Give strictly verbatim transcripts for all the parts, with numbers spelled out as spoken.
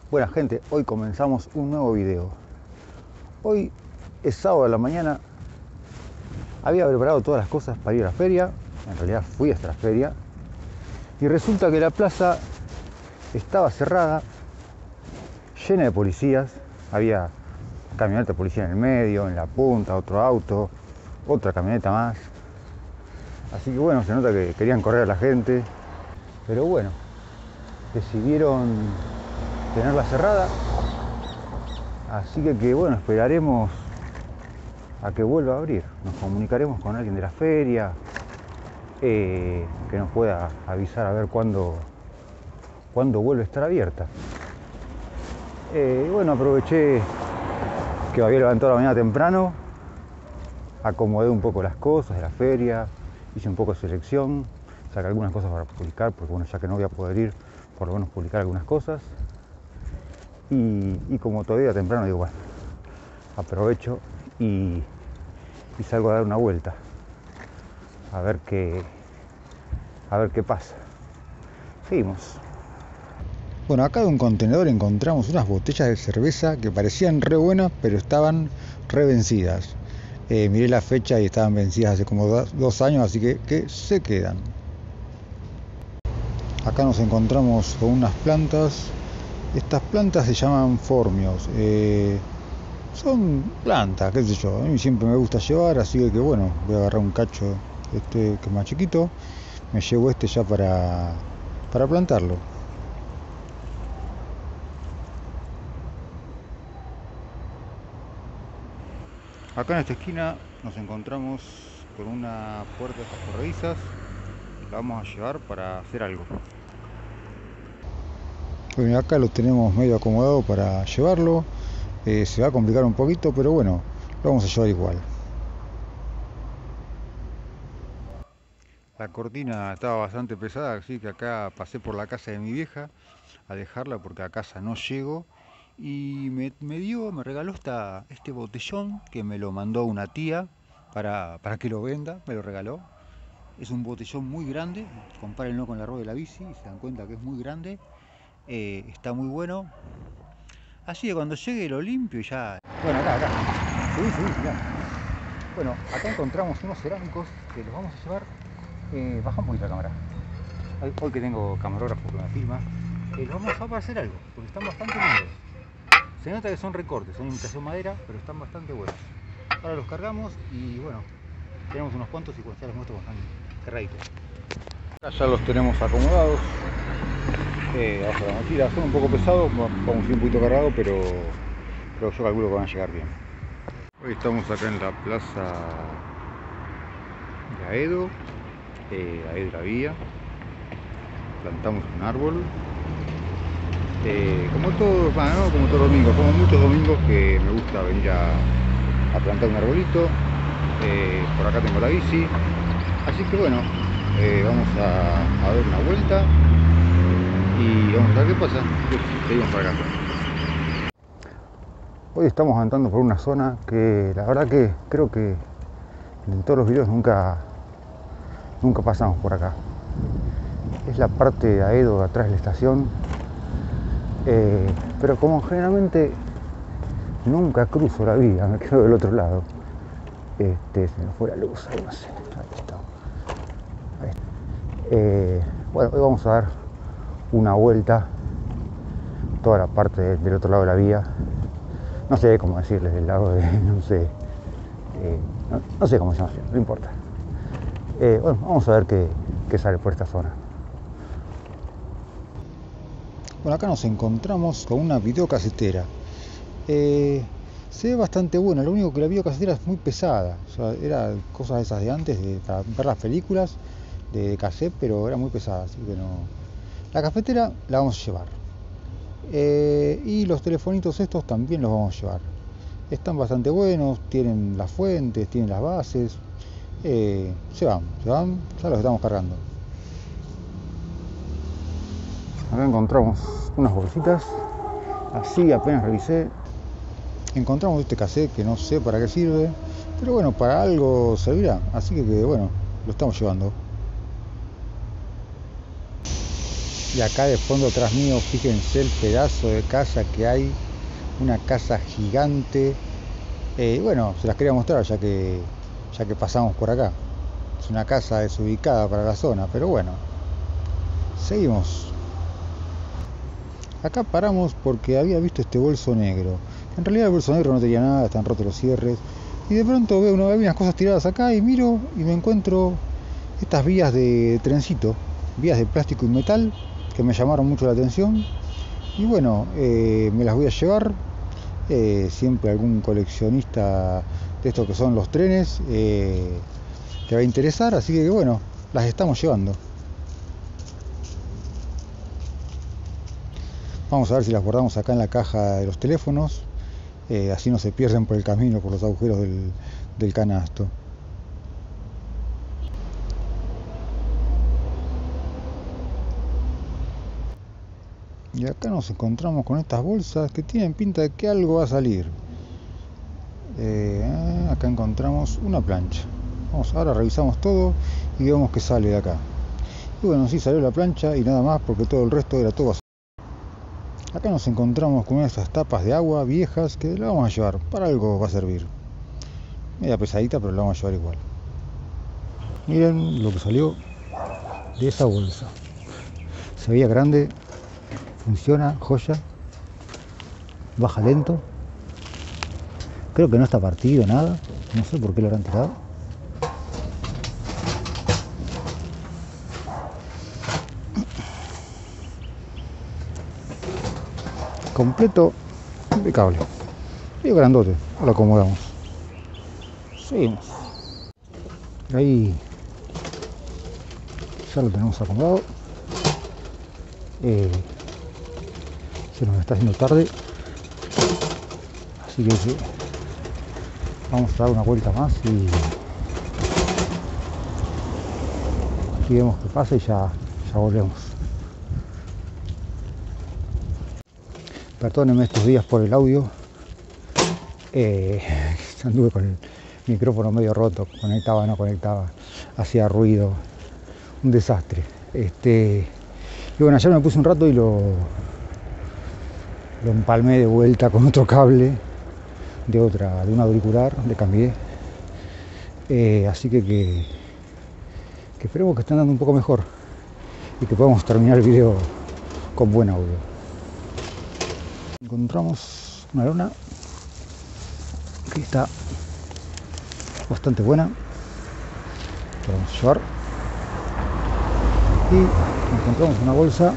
Buena gente, hoy comenzamos un nuevo video. Hoy es sábado de la mañana. Había preparado todas las cosas para ir a la feria. En realidad fui hasta la feria. Y resulta que la plaza estaba cerrada, llena de policías. Había camioneta de policía en el medio, en la punta, otro auto, otra camioneta más. Así que bueno, se nota que querían correr a la gente. Pero bueno, decidieron tenerla cerrada. Así que, que bueno, esperaremos a que vuelva a abrir. Nos comunicaremos con alguien de la feria eh, que nos pueda avisar a ver cuándo, cuándo vuelve a estar abierta. Eh, y bueno, aproveché que me había levantado la mañana temprano, acomodé un poco las cosas de la feria, hice un poco de selección, saqué algunas cosas para publicar, porque bueno, ya que no voy a poder ir, por lo menos publicar algunas cosas. Y, y como todavía temprano, digo, bueno, aprovecho y, y salgo a dar una vuelta, a ver qué, a ver qué pasa. Seguimos. Bueno, acá de un contenedor encontramos unas botellas de cerveza que parecían re buenas, pero estaban re vencidas. Eh, miré la fecha y estaban vencidas hace como do, dos años, así que, que se quedan. Acá nos encontramos con unas plantas. Estas plantas se llaman formios. Eh, son plantas, qué sé yo. A mí siempre me gusta llevar, así que, que bueno, voy a agarrar un cacho este que es más chiquito. Me llevo este ya para, para plantarlo. Acá en esta esquina nos encontramos con una puerta de estas corredizas. La vamos a llevar para hacer algo. Bueno, acá lo tenemos medio acomodado para llevarlo. Eh, se va a complicar un poquito, pero bueno, lo vamos a llevar igual. La cortina estaba bastante pesada, así que acá pasé por la casa de mi vieja a dejarla porque a casa no llego. Y me, me dio, me regaló esta, este botellón que me lo mandó una tía para, para que lo venda, me lo regaló. Es un botellón muy grande, compárenlo con la rueda de la bici y se dan cuenta que es muy grande. Eh, está muy bueno. Así que cuando llegue lo limpio y ya... Bueno, acá, acá. Subí, subí, mirá. Bueno, acá encontramos unos cerámicos que los vamos a llevar. Eh, baja un poquito la cámara. Hoy, hoy que tengo camarógrafo que me filma, eh, los vamos a usar para hacer algo, porque están bastante lindos. Se nota que son recortes, son imitación madera, pero están bastante buenos. Ahora los cargamos y bueno, tenemos unos cuantos y cuando ya les muestro cuando están cargaditos. Acá ya los tenemos acomodados. Eh, abajo de la mochila, son un poco pesados, vamos a ir un poquito cargados, pero, pero yo calculo que van a llegar bien. Hoy estamos acá en la plaza de Aedo, eh, Aedo la vía. Plantamos un árbol. Eh, como todos, bueno, ¿no? Como todos los domingos, como muchos domingos que me gusta venir a, a plantar un arbolito. Eh, por acá tengo la bici, así que bueno, eh, vamos a, a dar una vuelta y vamos a ver qué pasa. Pues, seguimos para acá. Hoy estamos andando por una zona que la verdad que creo que en todos los videos nunca, nunca pasamos por acá. Es la parte de Aedo de atrás de la estación. Eh, pero como generalmente nunca cruzo la vía, me quedo del otro lado. Este, se me fue la luz, ahí no sé, ahí está. Ahí está. Eh, bueno, hoy vamos a dar una vuelta toda la parte de, del otro lado de la vía. No sé cómo decirles, del lado de, no sé, eh, no, no sé cómo se llama, no importa. Eh, bueno, vamos a ver qué, qué sale por esta zona. Bueno, acá nos encontramos con una videocasetera. Eh, se ve bastante buena, lo único que la videocasetera es muy pesada. O sea, era cosas esas de antes, de, para ver las películas de, de cassette, pero era muy pesada, así que no. La cafetera la vamos a llevar. Eh, y los telefonitos estos también los vamos a llevar. Están bastante buenos, tienen las fuentes, tienen las bases. Eh, se van, se van, ya los estamos cargando. Acá encontramos unas bolsitas, así apenas revisé, encontramos este cassette que no sé para qué sirve, pero bueno, para algo servirá, así que, que bueno, lo estamos llevando. Y acá de fondo atrás mío, fíjense el pedazo de casa que hay, una casa gigante. Eh, bueno, se las quería mostrar ya que, ya que pasamos por acá. Es una casa desubicada para la zona, pero bueno, seguimos. Acá paramos porque había visto este bolso negro. En realidad el bolso negro no tenía nada, están rotos los cierres. Y de pronto veo una, unas cosas tiradas acá y miro y me encuentro estas vías de trencito, vías de plástico y metal que me llamaron mucho la atención. Y bueno, eh, me las voy a llevar. Eh, siempre algún coleccionista de estos que son los trenes eh, te va a interesar, así que bueno, las estamos llevando. Vamos a ver si las guardamos acá en la caja de los teléfonos, eh, así no se pierden por el camino, por los agujeros del, del canasto. Y acá nos encontramos con estas bolsas que tienen pinta de que algo va a salir. Eh, acá encontramos una plancha. Vamos, ahora revisamos todo y vemos que sale de acá. Y bueno, sí salió la plancha y nada más, porque todo el resto era todo basura. Acá nos encontramos con estas tapas de agua viejas que la vamos a llevar. Para algo va a servir. Media pesadita, pero la vamos a llevar igual. Miren lo que salió de esa bolsa. Se veía grande. Funciona, joya. Baja lento. Creo que no está partido, nada. No sé por qué lo habrán tirado. Completo, impecable. Y grandote. Lo acomodamos. Seguimos. Ahí ya lo tenemos acomodado. Eh, se nos está haciendo tarde, así que sí, vamos a dar una vuelta más y, y vemos qué pasa y ya, ya volvemos. Perdónenme estos días por el audio, eh, anduve con el micrófono medio roto, conectaba, no conectaba, hacía ruido, un desastre. Este, y bueno, ayer me puse un rato y lo, lo empalmé de vuelta con otro cable de otra, de un auricular, le cambié. Eh, así que, que, que esperemos que esté andando un poco mejor y que podamos terminar el video con buen audio. Encontramos una lona que está bastante buena, la vamos a llevar. Y encontramos una bolsa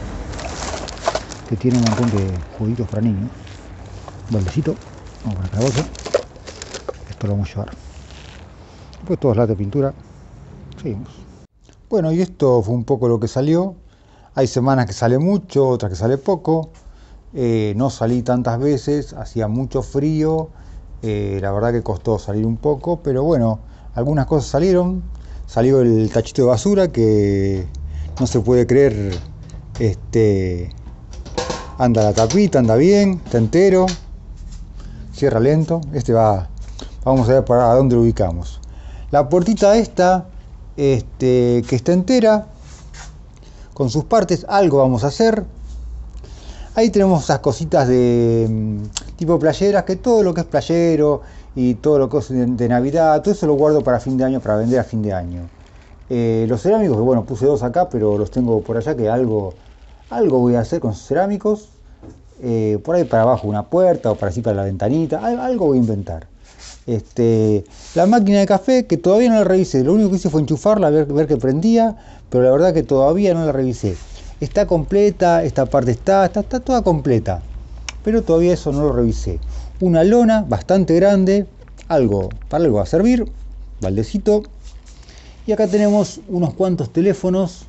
que tiene un montón de juguitos para niños. Un baldecito, vamos a poner la bolsa. Esto lo vamos a llevar. Después todos latas de pintura. Seguimos. Bueno, y esto fue un poco lo que salió. Hay semanas que sale mucho, otras que sale poco. Eh, no salí tantas veces, hacía mucho frío. Eh, la verdad que costó salir un poco, pero bueno, algunas cosas salieron. Salió el tachito de basura que no se puede creer, este, anda la tapita, anda bien, está entero, cierra lento, este va, vamos a ver para dónde lo ubicamos. La puertita esta, este, que está entera, con sus partes, algo vamos a hacer. Ahí tenemos esas cositas de tipo playeras, que todo lo que es playero y todo lo que es de, de Navidad, todo eso lo guardo para fin de año, para vender a fin de año. Eh, los cerámicos, que bueno, puse dos acá, pero los tengo por allá, que algo, algo voy a hacer con esos cerámicos. Eh, por ahí para abajo una puerta, o para así para la ventanita, algo voy a inventar. Este, la máquina de café, que todavía no la revisé, lo único que hice fue enchufarla, ver, ver que prendía, pero la verdad que todavía no la revisé. Está completa, esta parte está, está, está toda completa, pero todavía eso no lo revisé. Una lona bastante grande, algo, para algo va a servir, baldecito. Y acá tenemos unos cuantos teléfonos,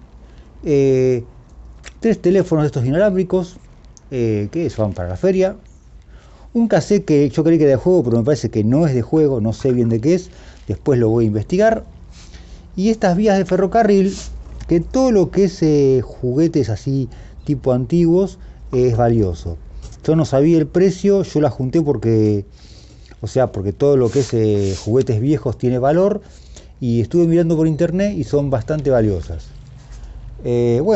eh, tres teléfonos de estos inalámbricos, eh, que van para la feria. Un cassette que yo creí que era de juego, pero me parece que no es de juego, no sé bien de qué es, después lo voy a investigar. Y estas vías de ferrocarril, que todo lo que es eh, juguetes así tipo antiguos eh, es valioso. Yo no sabía el precio, yo la junté porque, o sea, porque todo lo que es eh, juguetes viejos tiene valor. Y estuve mirando por internet y son bastante valiosas. Eh, bueno,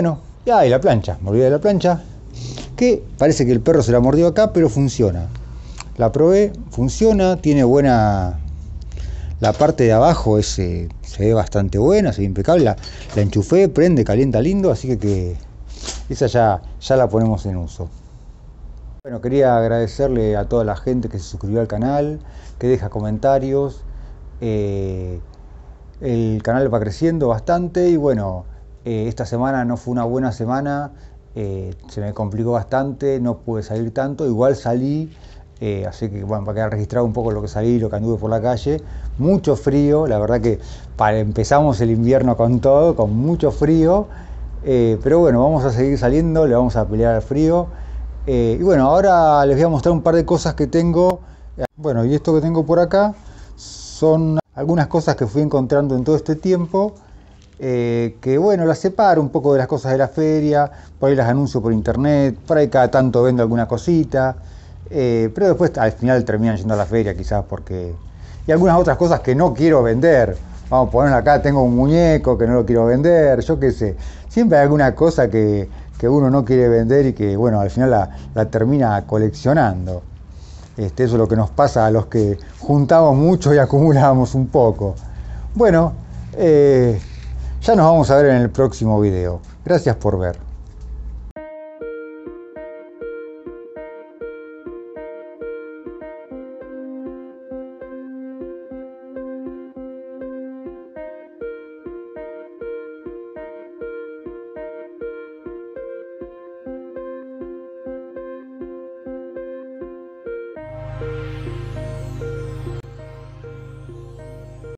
Y, ah, y la plancha, me olvidé de la plancha, que parece que el perro se la mordió acá, pero funciona. La probé, funciona, tiene buena... La parte de abajo es, eh, se ve bastante buena, se ve impecable. La, la enchufé, prende, calienta lindo, así que, que esa ya, ya la ponemos en uso. Bueno, quería agradecerle a toda la gente que se suscribió al canal, que deja comentarios. Eh, el canal va creciendo bastante y bueno, eh, esta semana no fue una buena semana, eh, se me complicó bastante, no pude salir tanto, igual salí. Eh, así que bueno, para quedar registrado un poco lo que salí, lo que anduve por la calle. Mucho frío, la verdad que para empezamos el invierno con todo, con mucho frío. Eh, pero bueno, vamos a seguir saliendo, le vamos a pelear al frío. Eh, y bueno, ahora les voy a mostrar un par de cosas que tengo. Bueno, y esto que tengo por acá son algunas cosas que fui encontrando en todo este tiempo. Eh, que bueno, las separo un poco de las cosas de la feria, por ahí las anuncio por internet, por ahí cada tanto vendo alguna cosita. Eh, pero después al final terminan yendo a la feria quizás porque... Y algunas otras cosas que no quiero vender. Vamos a poner acá, tengo un muñeco que no lo quiero vender, yo qué sé. Siempre hay alguna cosa que, que uno no quiere vender y que bueno, al final la, la termina coleccionando. Este, eso es lo que nos pasa a los que juntamos mucho y acumulamos un poco. Bueno, eh, ya nos vamos a ver en el próximo video. Gracias por ver.